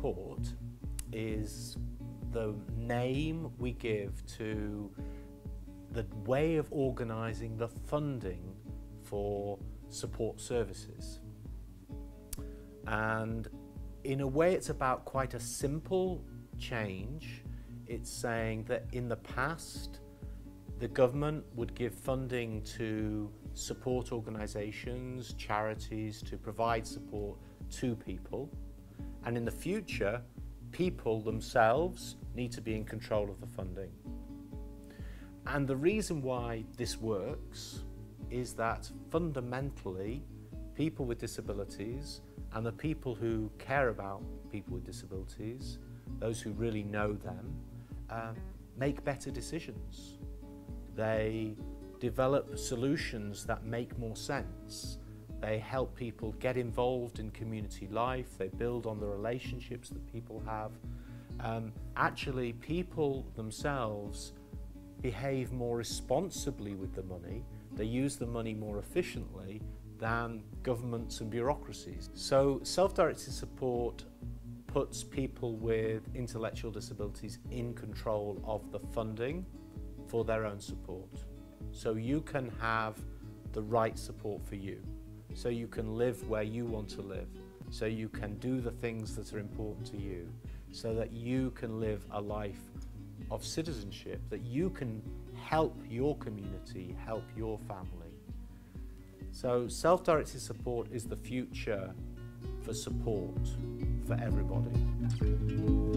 support is the name we give to the way of organising the funding for support services. And in a way it's about quite a simple change. It's saying that in the past the government would give funding to support organisations, charities, to provide support to people, and in the future people themselves need to be in control of the funding. And the reason why this works is that fundamentally people with disabilities and the people who care about people with disabilities, those who really know them, make better decisions. They develop solutions that make more sense. They help people get involved in community life. They build on the relationships that people have. Actually, people themselves behave more responsibly with the money. They use the money more efficiently than governments and bureaucracies. So self-directed support puts people with intellectual disabilities in control of the funding for their own support. So you can have the right support for you. So you can live where you want to live. So you can do the things that are important to you. So that you can live a life of citizenship, that you can help your community, help your family. So self-directed support is the future for support for everybody.